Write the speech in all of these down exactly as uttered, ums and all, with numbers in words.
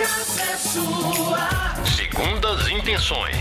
casa é sua. Segundas Intenções.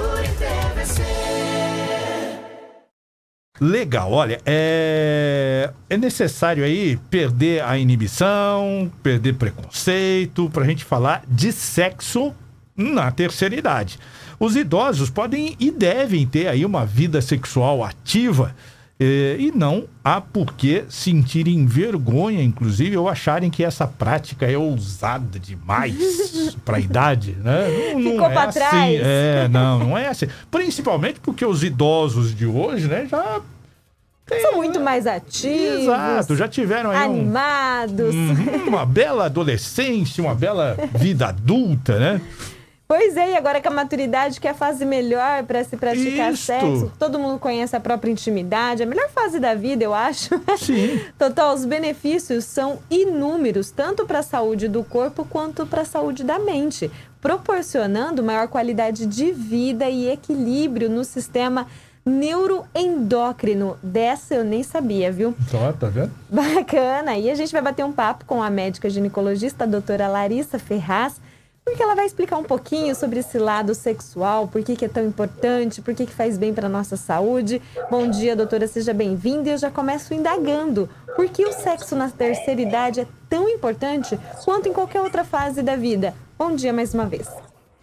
Legal, olha, é, é necessário aí perder a inibição, perder preconceito, pra gente falar de sexo na terceira idade. Os idosos podem e devem ter aí uma vida sexual ativa, eh, e não há por que sentirem vergonha, inclusive, ou acharem que essa prática é ousada demais para a idade, né? Não, não Ficou é pra assim. trás. É, não, não é assim. Principalmente porque os idosos de hoje, né, já tem, São muito mais ativos. Exato, já tiveram aí um, animados. um- uma bela adolescência, uma bela vida adulta, né? Pois é, e agora com a maturidade, que é a fase melhor para se praticar Isto. sexo. Todo mundo conhece a própria intimidade, a melhor fase da vida, eu acho. Sim. Total, os benefícios são inúmeros, tanto para a saúde do corpo quanto para a saúde da mente, proporcionando maior qualidade de vida e equilíbrio no sistema neuroendócrino. Dessa eu nem sabia, viu? Só, tá vendo? Bacana! E a gente vai bater um papo com a médica ginecologista, a doutora Larissa Ferraz, porque ela vai explicar um pouquinho sobre esse lado sexual, por que que é tão importante, por que que faz bem para a nossa saúde. Bom dia, doutora, seja bem-vinda. E eu já começo indagando, por que o sexo na terceira idade é tão importante quanto em qualquer outra fase da vida? Bom dia mais uma vez.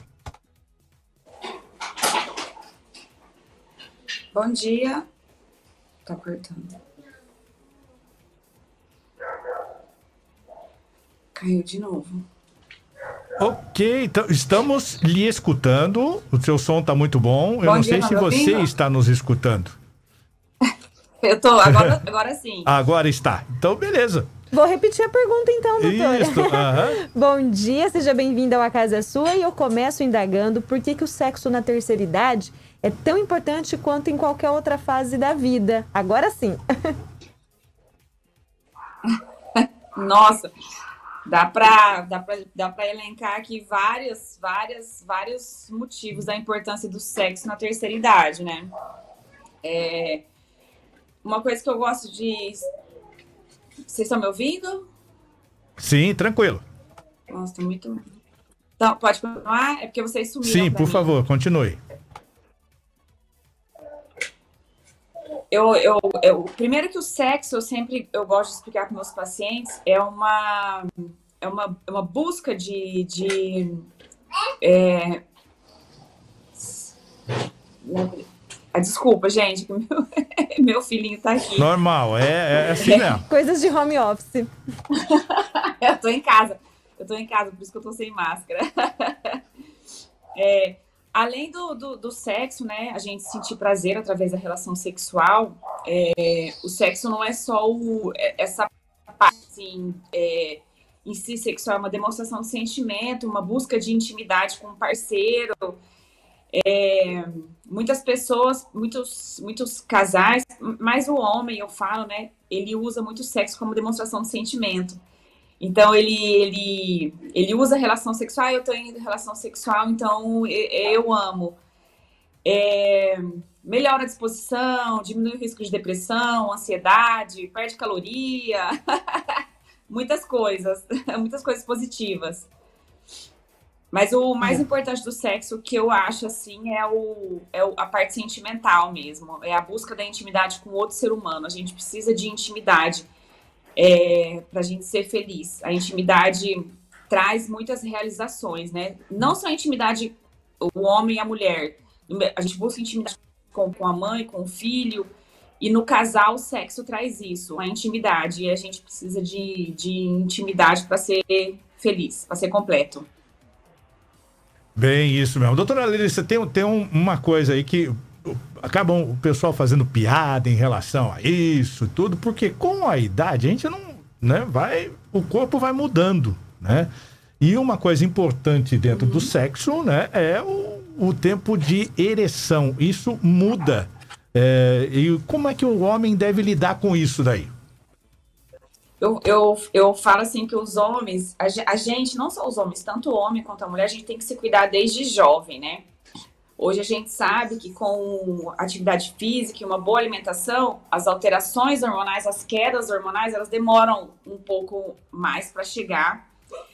Bom dia. Tá cortando. Caiu de novo. Ok, então estamos lhe escutando. O seu som tá muito bom. Eu Bom não dia, sei tá se me você ouvindo? está nos escutando. Eu tô, agora, agora sim. Agora está. Então, beleza. Vou repetir a pergunta então, doutora. Isso, aham. Bom dia, seja bem-vinda ao A Casa é Sua. E eu começo indagando por que que o sexo na terceira idade é tão importante quanto em qualquer outra fase da vida. Agora sim. Nossa, dá pra, dá, pra, dá pra elencar aqui vários, várias, vários motivos da importância do sexo na terceira idade, né? É, uma coisa que eu gosto de... Vocês estão me ouvindo? Sim, tranquilo. Nossa, tô muito... Então, pode continuar? É porque vocês sumiram Sim, pra por mim. favor, continue. Eu, eu, eu, primeiro que o sexo, eu sempre eu gosto de explicar para meus pacientes, é uma, é uma, é uma busca de... de é, ah, desculpa, gente, que meu, meu filhinho tá aqui. Normal, é, é assim mesmo. Coisas de home office. Eu tô em casa, eu tô em casa, por isso que eu tô sem máscara. É, além do, do, do sexo, né, a gente sentir prazer através da relação sexual, é, o sexo não é só o, essa parte, assim, é, em si sexual, é uma demonstração de sentimento, uma busca de intimidade com o parceiro. É, muitas pessoas, muitos, muitos casais, mais o homem, eu falo, né, ele usa muito o sexo como demonstração de sentimento. Então, ele, ele, ele usa a relação sexual, ah, eu tô em relação sexual, então eu, eu amo. É, melhora a disposição, diminui o risco de depressão, ansiedade, perde caloria, muitas coisas, muitas coisas positivas. Mas o mais importante do sexo, que eu acho, assim, é, o, é a parte sentimental mesmo. É a busca da intimidade com outro ser humano. A gente precisa de intimidade é, para a gente ser feliz. A intimidade traz muitas realizações, né? Não só a intimidade, o homem e a mulher. A gente busca intimidade com, com a mãe, com o filho. E no casal, o sexo traz isso, a intimidade. E a gente precisa de, de intimidade para ser feliz, para ser completo. Bem, isso mesmo. Doutora Larissa, tem, tem um- uma coisa aí que acabam o pessoal fazendo piada em relação a isso e tudo, porque com a idade a gente não, né, vai, o corpo vai mudando, né? E uma coisa importante dentro do sexo, né, é o, o tempo de ereção. Isso muda. É, e como é que o homem deve lidar com isso daí? Eu, eu, eu falo assim que os homens, a, ge- a gente, não só os homens, tanto o homem quanto a mulher, a gente tem que se cuidar desde jovem, né? Hoje a gente sabe que com atividade física e uma boa alimentação, as alterações hormonais, as quedas hormonais, elas demoram um pouco mais para chegar.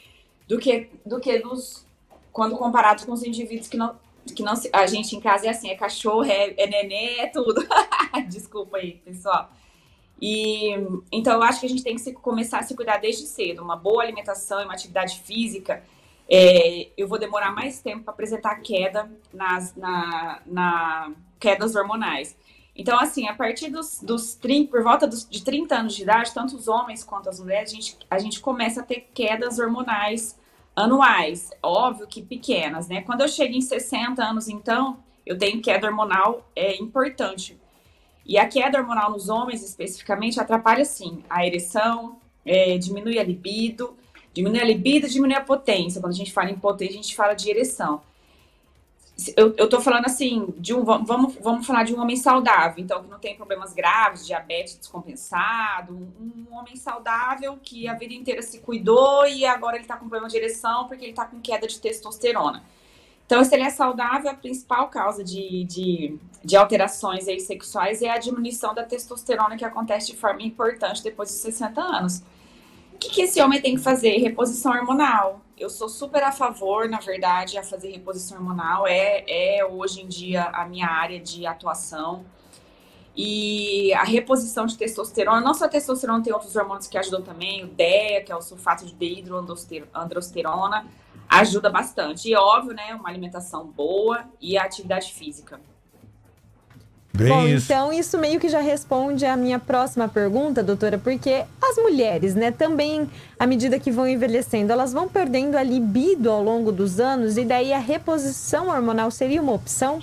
do que, do que dos, quando comparado com os indivíduos que não, que não se, a gente em casa é assim, é cachorro, é, é nenê, é tudo. Desculpa aí, pessoal. E, então, eu acho que a gente tem que se, começar a se cuidar desde cedo. Uma boa alimentação e uma atividade física. É, eu vou demorar mais tempo para apresentar queda nas na, na quedas hormonais. Então, assim, a partir dos, dos trinta, por volta dos, de trinta anos de idade, tanto os homens quanto as mulheres, a gente, a gente começa a ter quedas hormonais anuais. Óbvio que pequenas, né? Quando eu chego em sessenta anos, então, eu tenho queda hormonal é, importante. E a queda hormonal nos homens, especificamente, atrapalha, sim, a ereção, é, diminui a libido, diminui a libido e diminui a potência. Quando a gente fala em potência, a gente fala de ereção. Eu, eu tô falando, assim, de um, vamos, vamos falar de um homem saudável, então, que não tem problemas graves, diabetes descompensado, um, um homem saudável que a vida inteira se cuidou e agora ele tá com problema de ereção porque ele tá com queda de testosterona. Então, se ele é saudável, a principal causa de, de, de alterações aí sexuais é a diminuição da testosterona, que acontece de forma importante depois dos sessenta anos. O que, que esse homem tem que fazer? Reposição hormonal. Eu sou super a favor, na verdade, a fazer reposição hormonal. É, é hoje em dia a minha área de atuação. E a reposição de testosterona, não só a testosterona, tem outros hormônios que ajudam também, o D E A, que é o sulfato de dehidroandrosterona, ajuda bastante. E óbvio, né, uma alimentação boa e a atividade física. Bem Bom, isso. então isso meio que já responde a minha próxima pergunta, doutora, porque as mulheres, né, também, à medida que vão envelhecendo, elas vão perdendo a libido ao longo dos anos, e daí a reposição hormonal seria uma opção?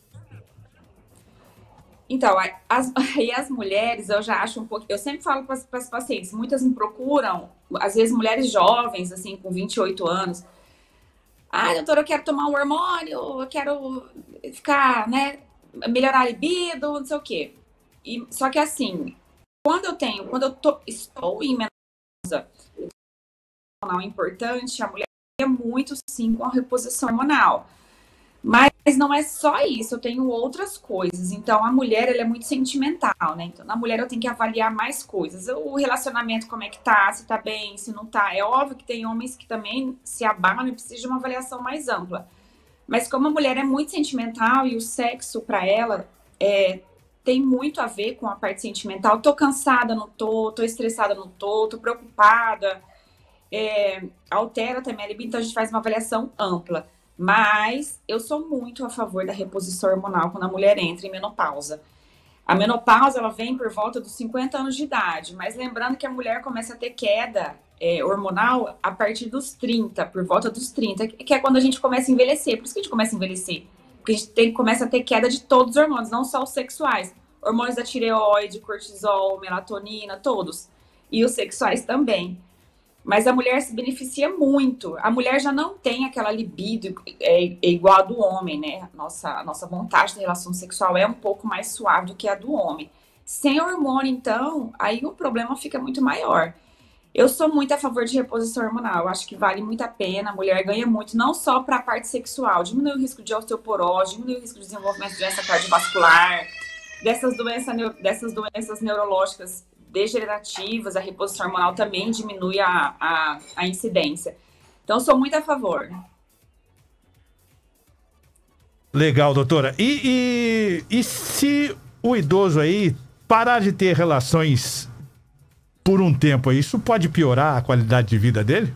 Então, as, e as mulheres, eu já acho um pouco... Eu sempre falo para as pacientes, muitas me procuram, às vezes mulheres jovens, assim, com vinte e oito anos. Ah, doutora, eu quero tomar um hormônio, eu quero ficar, né, melhorar a libido, não sei o quê. E, só que assim, quando eu tenho, quando eu tô, estou em menopausa, hormonal importante, a mulher é muito, sim, com a reposição hormonal. Mas não é só isso, eu tenho outras coisas. Então, a mulher, ela é muito sentimental, né? Então, na mulher eu tenho que avaliar mais coisas. O relacionamento, como é que tá, se tá bem, se não tá. É óbvio que tem homens que também se abalam e precisam de uma avaliação mais ampla. Mas como a mulher é muito sentimental e o sexo para ela é, tem muito a ver com a parte sentimental. Tô cansada, não tô, tô estressada, não tô, tô preocupada. É, altera também a libido, então a gente faz uma avaliação ampla. Mas eu sou muito a favor da reposição hormonal quando a mulher entra em menopausa. A menopausa, ela vem por volta dos cinquenta anos de idade, mas lembrando que a mulher começa a ter queda é, hormonal a partir dos trinta, por volta dos trinta, que é quando a gente começa a envelhecer. Por isso que a gente começa a envelhecer, porque a gente tem, começa a ter queda de todos os hormônios, não só os sexuais. Hormônios da tireoide, cortisol, melatonina, todos. E os sexuais também. Mas a mulher se beneficia muito. A mulher já não tem aquela libido é, é igual a do homem, né? Nossa, a nossa vontade de relação sexual é um pouco mais suave do que a do homem. Sem hormônio, então, aí o problema fica muito maior. Eu sou muito a favor de reposição hormonal. Eu acho que vale muito a pena. A mulher ganha muito, não só para a parte sexual. Diminui o risco de osteoporose, diminui o risco de desenvolvimento de doença cardiovascular, dessas doenças, dessas doenças neurológicas degenerativas, a reposição hormonal também diminui a, a, a incidência. Então, sou muito a favor. Legal, doutora. E, e, e se o idoso aí parar de ter relações por um tempo aí, isso pode piorar a qualidade de vida dele?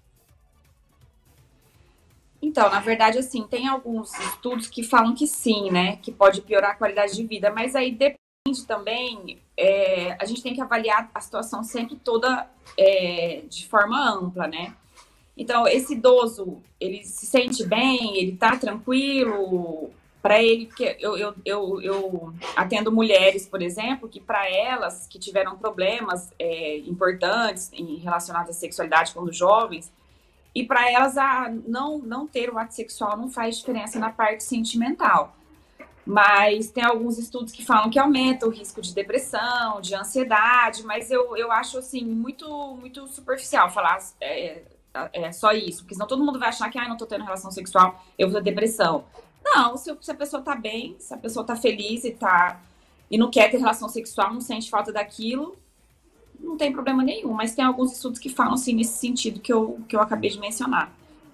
Então, na verdade, assim, tem alguns estudos que falam que sim, né? Que pode piorar a qualidade de vida, mas aí depende também, é, a gente tem que avaliar a situação sempre toda é, de forma ampla, né? Então, esse idoso, ele se sente bem, ele tá tranquilo, para ele, porque eu, eu, eu, eu atendo mulheres, por exemplo, que para elas, que tiveram problemas é, importantes em, relacionados à sexualidade quando jovens, e para elas a, não, não ter o ato sexual não faz diferença na parte sentimental. Mas tem alguns estudos que falam que aumenta o risco de depressão, de ansiedade, mas eu, eu acho, assim, muito, muito superficial falar é, é só isso, porque senão todo mundo vai achar que, ah, não tô tendo relação sexual, eu vou ter depressão. Não, se, se a pessoa tá bem, se a pessoa tá feliz e, tá, e não quer ter relação sexual, não sente falta daquilo, não tem problema nenhum, mas tem alguns estudos que falam assim nesse sentido que eu, que eu acabei de mencionar.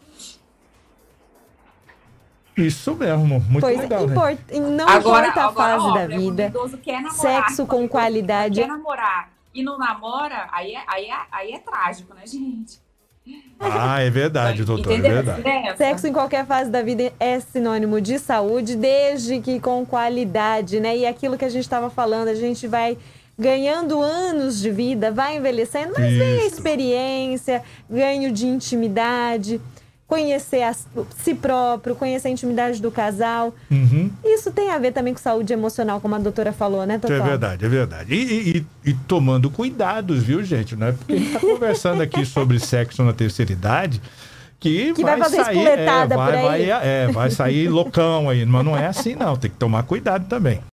Isso mesmo, muito Pois legal, é, né? import... não Agora, importa a agora, fase ó, da por exemplo, vida, quando o idoso quer namorar, sexo quando com o idoso qualidade. quer namorar e não namora, aí é, aí é, aí é trágico, né, gente? Ah, é verdade, doutor, é Entendeu? verdade. Essa? Sexo em qualquer fase da vida é sinônimo de saúde, desde que com qualidade, né? E aquilo que a gente estava falando, a gente vai ganhando anos de vida, vai envelhecendo, mas vem a Isso. experiência, ganho de intimidade, conhecer a si próprio, conhecer a intimidade do casal. Uhum. Isso tem a ver também com saúde emocional, como a doutora falou, né, Isso Totó? é verdade, é verdade. E, e- e- e tomando cuidados, viu, gente? Não é porque a gente tá conversando aqui sobre sexo na terceira idade que, Que vai fazer sair, espoletada é, vai, por aí. vai, é, vai sair loucão aí. Mas não é assim, não. Tem que tomar cuidado também.